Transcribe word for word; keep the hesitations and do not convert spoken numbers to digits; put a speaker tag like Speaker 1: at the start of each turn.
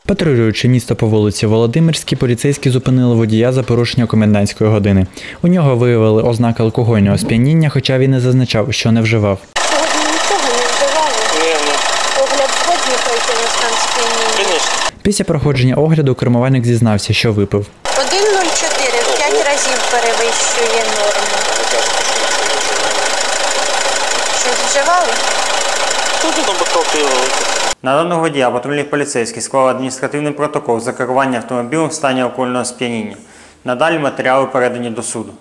Speaker 1: Патрулюючи місто по вулиці Володимирській, поліцейські зупинили водія за порушення комендантської години. У нього виявили ознаки алкогольного сп'яніння, хоча він не зазначав, що не вживав.
Speaker 2: Сьогодні нічого не вживали?
Speaker 3: Ні, ні.
Speaker 2: Огляд згодні пройти на стан сп'яніння?
Speaker 3: Звісно.
Speaker 1: Після проходження огляду кермувальник зізнався, що випив.
Speaker 2: один нуль чотири в п'ять разів перевищує норму. Щось вживали?
Speaker 3: Тут там бутилки великі.
Speaker 4: На даного водія патрульні поліцейські склали адміністративний протокол за керування автомобілем в стані алкогольного сп'яніння. Надалі матеріали передані до суду.